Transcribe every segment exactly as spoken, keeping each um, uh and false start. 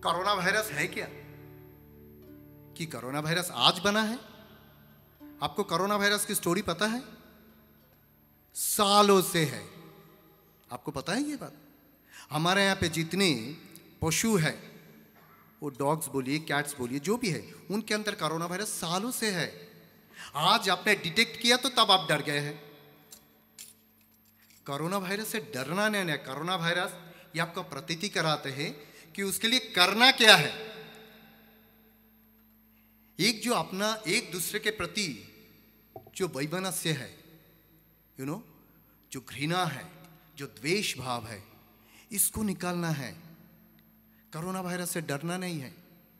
Corona virus है क्या? कि कोरोना वायरस आज बना है? आपको कोरोना वायरस की स्टोरी पता है? सालों से है। आपको पता है ये बात? हमारे यहाँ पे जितने पशु है, वो डॉग्स बोलिए, कैट्स बोलिए, जो भी है, उनके अंदर कोरोना वायरस सालों से है। आज आपने डिटेक्ट किया तो तब आप डर गए हैं। कोरोना वायरस से डरना नहीं है। कोरोना वायरस ये आपको प्रतीति कराते हैं कि उसके लिए करना क्या है। एक जो अपना एक दूसरे के प्रति जो वैमनस्य है, यू नो, जो घृणा है, जो द्वेष भाव है, इसको निकालना है। कोरोना वायरस से डरना नहीं है।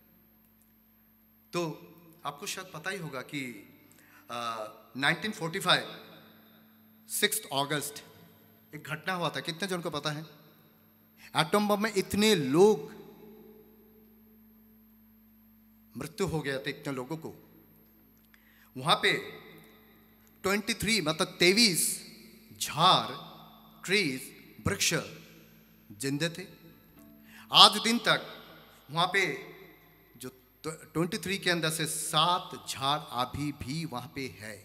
तो आपको शायद पता ही होगा कि नाइनटीन फोर्टी फाइव सिक्स अगस्त एक घटना हुआ था। कितने जन को पता है? एटम बम में इतने लोग मृत्यु हो गया था, इतने लोगों को। वहां पे तेईस मतलब तेईस झाड़, ट्रीज, वृक्ष जिंदे थे। आज दिन तक वहां पे जो तेईस के अंदर से सात झाड़ अभी भी वहां पे है।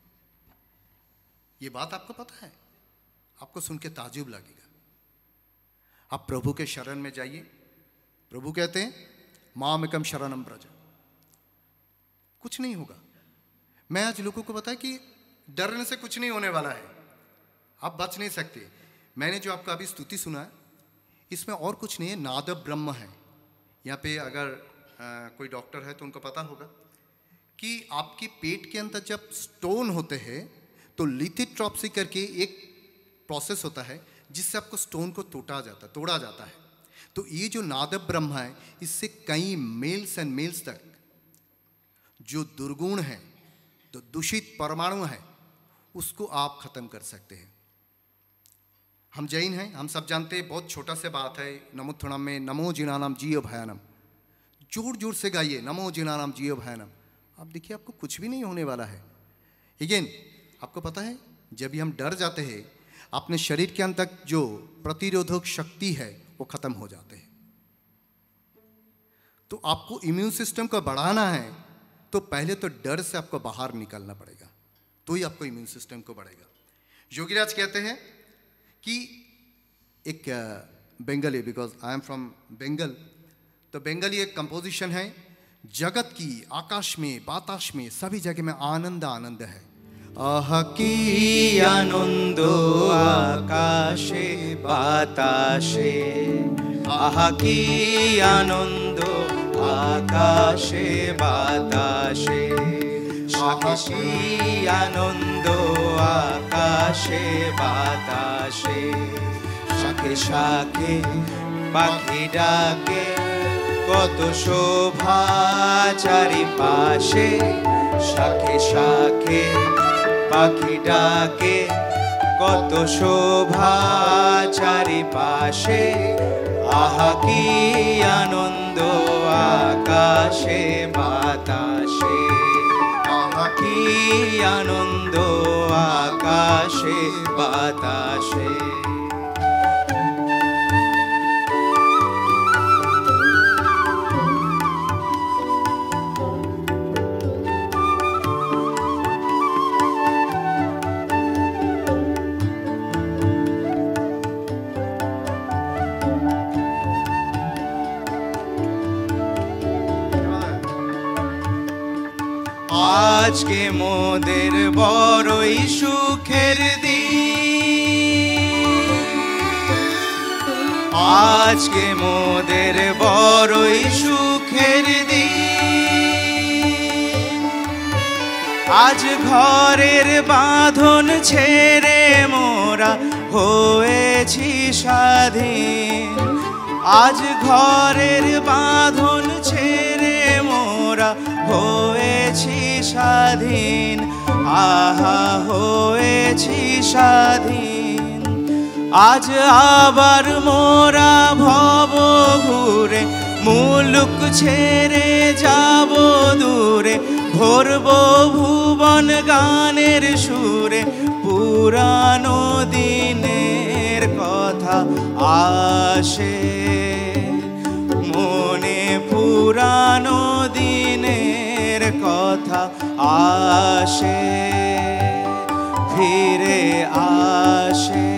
ये बात आपको पता है? आपको सुन के ताजुब लगेगा। आप प्रभु के शरण में जाइए। प्रभु कहते हैं मामेकम शरणम ब्रज, कुछ नहीं होगा। मैं आज लोगों को बताया कि डरने से कुछ नहीं होने वाला है, आप बच नहीं सकते। मैंने जो आपका अभी स्तुति सुना है, इसमें और कुछ नहीं है, नाद ब्रह्म है। यहाँ पे अगर आ, कोई डॉक्टर है तो उनको पता होगा कि आपके पेट के अंदर जब स्टोन होते हैं तो लिथोट्रिप्सी करके एक प्रोसेस होता है जिससे आपको स्टोन को तोड़ा जाता तोड़ा जाता है। तो ये जो नाद ब्रह्म है, इससे कई मेल्स एंड मेल्स तक जो दुर्गुण है, तो दूषित परमाणु है, उसको आप खत्म कर सकते हैं। हम जैन हैं, हम सब जानते हैं, बहुत छोटा सा बात है। नमोत्थनम में नमो जिनानाम जीव भयानम, जोर जोर से गाइए नमो जिनानाम जीव भयानम। आप देखिए आपको कुछ भी नहीं होने वाला है। लेकिन आपको पता है, जब भी हम डर जाते हैं, अपने शरीर के अंदर जो प्रतिरोधक शक्ति है वो खत्म हो जाते हैं। तो आपको इम्यून सिस्टम को बढ़ाना है तो पहले तो डर से आपको बाहर निकलना पड़ेगा, तो ही आपको इम्यून सिस्टम को बढ़ेगा। योगीराज कहते हैं कि एक Bengali, because I am from Bengal, तो बंगाली एक कंपोजिशन है, जगत की आकाश में बाताश में सभी जगह में आनंद आनंद है। आह की आनंद आकाशे बाताशे, आह की आनंद आकाशे बाताशे, साक्षी आनंद आकाशे बाताशे, শাখে শাখে পাখি ডাকে কত শোভা চারিপাশে, শাখে শাখে পাখি ডাকে কত শোভা চারিপাশে, আহা কি আনন্দ আকাশে বাতাসে, আহা কি আনন্দ আকাশে বাতাসে। আজকে মোদের বড়ই সুখের দিন, আজকে মোদের বড়ই সুখের দিন, আজ ঘরের বাঁধন ছেড়ে মোরা হয়েছি স্বাধীন, আজ ঘরের বাঁধন ছেড়ে মোরা হয়েছি স্বাধীন, আহা হয়েছি স্বাধীন। আজ আবার মোরা ভব ঘুরে মুলুক ছেড়ে যাব দূরে, ভরব ভুবন গানের সুরে, পুরানো দিনের কথা আসে মনে পুরানো দিনের কথা আসে, ফিরে আসে,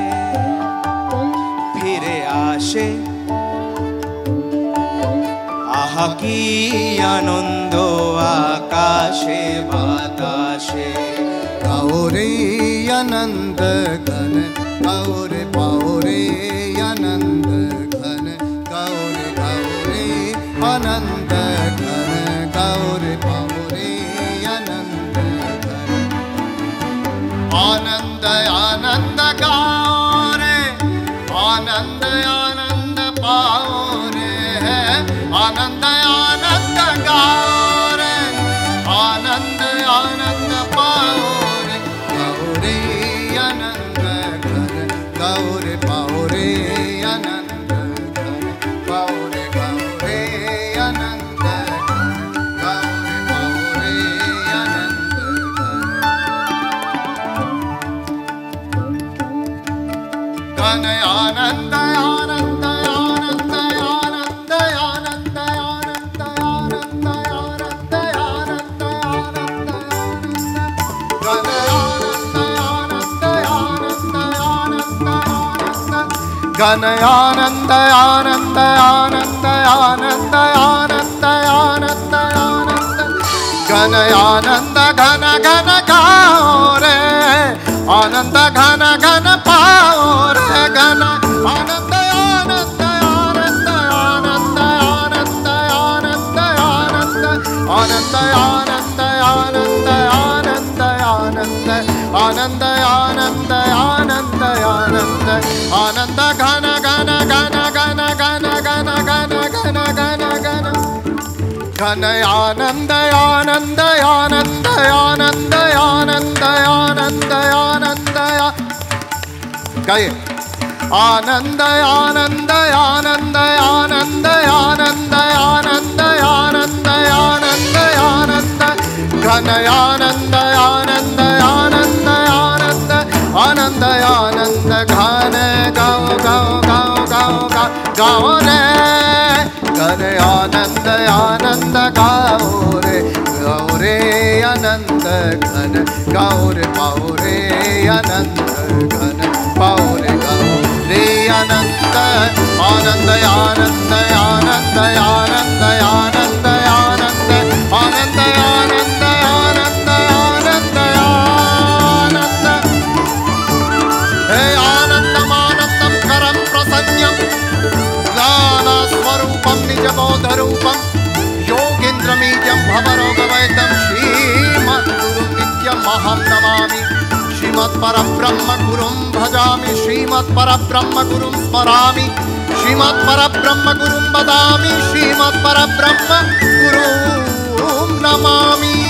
ফিরে আসে। আহা কি আনন্দ আকাশে বাতাসে। गाओ रे आनंद घन गाओ रे पाओ रे आनंद घन गाओ रे गाओ रे आनंद घन गाओ रे पाओ रे आनंद घन। आनंद आनंद गाओ रे आनंद आनंद पाओ रे आनंद आनंद गाओ रे आनंद आनंद पाओ रे गाओ रे आनंद घन गाओ रे पाओ रे आनंद घन पाओ रे गाओ रे आनंद घन गाओ रे पाओ रे आनंद घन। घन आनंद आनंद आनंद आनंद आनंद आनंद आनंद आनंद आनंद आनंद घन आनंद आनंद आनंद आनंद आनंद घन आनंद आनंद आनंद आनंद आनंद आनंद आनंद घन आनंद घन घन गाओ रे आनंद घन घन पाओ रे घन आनंद आनंद आनंद आनंद आनंद आनंद आनंद आनंद आनंद आनंद आनंद आनंद आनंद आनंद आनंद आनंद आनंद घन घन घन घन घन घन घन घन घन घन घन आनंद आनंद आनंद आनंद आनंद आनंद आनंद गाइए। आनंद आनंद आनंद आनंद आनंद आनंद आनंद आनंद आनंद घन आनंद आनंद आनंद आनंद आनंद आनंद घन गाओ गाओ गाओ गाओ गाओ गाओ रे घन आनंद आनंद गाओ रे गाओ रे आनंद घन गाओ रे पाओ रे आनंद घन पाओ रे गाओ रे आनंद आनंद आनंद आनंद आनंद आनंद आनंद आनंद आनंद आनंद आनंद आनंद हे आनंदम आनंदम करम प्रसन्नम ज्ञान स्वरूपम निज बोध रूपम योगीन्द्रमीजं भवरोगवैतं श्रीमद्गुरुं नित्यमहं नमामि। श्रीमत्परब्रह्म गुरुं भजामि श्रीमत्परब्रह्म गुरुं स्मरामि श्रीमत्परब्रह्म गुरुं वदामि श्रीमत्परब्रह्म गुरुं नमामि।